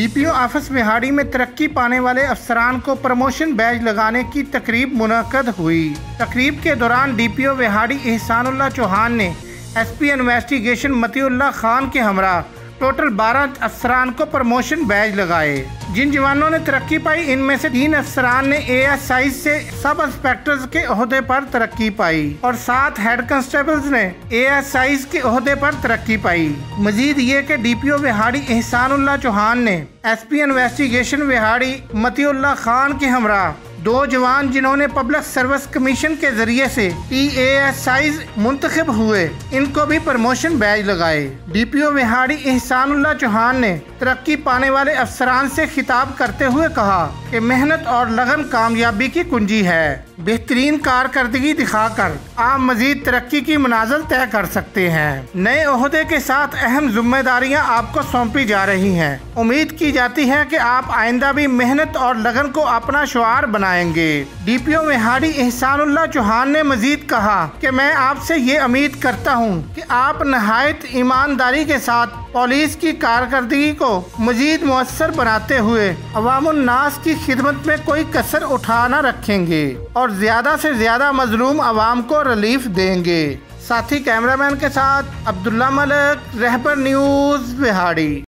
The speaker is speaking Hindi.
डीपीओ ऑफिस विहाड़ी में तरक्की पाने वाले अफसरान को प्रमोशन बैज लगाने की तकरीब मुनक्कद हुई। तकरीब के दौरान डीपीओ विहाड़ी एहसानुल्लाह चौहान ने एसपी इन्वेस्टिगेशन मतीउल्लाह खान के हमरा टोटल 12 अफसरान को प्रमोशन बैज लगाए। जिन जवानों ने तरक्की पाई इनमें से 3 अफसरान ने एएसआई से सब इंस्पेक्टर्स के ओहदे पर तरक्की पाई और 7 हेड कांस्टेबल्स ने एएसआई के ओहदे पर तरक्की पाई। मजीद ये कि डीपीओ विहाड़ी एहसानुल्लाह चौहान ने एसपी इन्वेस्टिगेशन विहाड़ी मतीउल्लाह खान के हमरा 2 जवान जिन्होंने पब्लिक सर्विस कमीशन के जरिए से PASI मुंतखब हुए, इनको भी प्रमोशन बैज लगाए। डीपीओ विहाड़ी एहसानुल्लाह चौहान ने तरक्की पाने वाले अफसरान से खिताब करते हुए कहा कि मेहनत और लगन कामयाबी की कुंजी है। बेहतरीन कारकर्दगी दिखाकर आप मजीद तरक्की की मनाजिल तय कर सकते हैं। नए ओहदे के साथ अहम जिम्मेदारियां आपको सौंपी जा रही हैं। उम्मीद की जाती है कि आप आइंदा भी मेहनत और लगन को अपना शुआर बनाएंगे। डीपीओ विहाड़ी एहसानुल्लाह चौहान ने मजीद कहा कि मैं आपसे ये उम्मीद करता हूँ कि आप नहायत ईमानदारी के साथ पुलिस की कारकर्दगी को मजीद मुअस्सर बनाते हुए अवामुन्नास की खिदमत में कोई कसर उठा न रखेंगे और ज़्यादा से ज़्यादा मजलूम अवाम को रिलीफ देंगे। साथी कैमरामैन के साथ अब्दुल्ला मलिक, रहबर न्यूज़ विहाड़ी।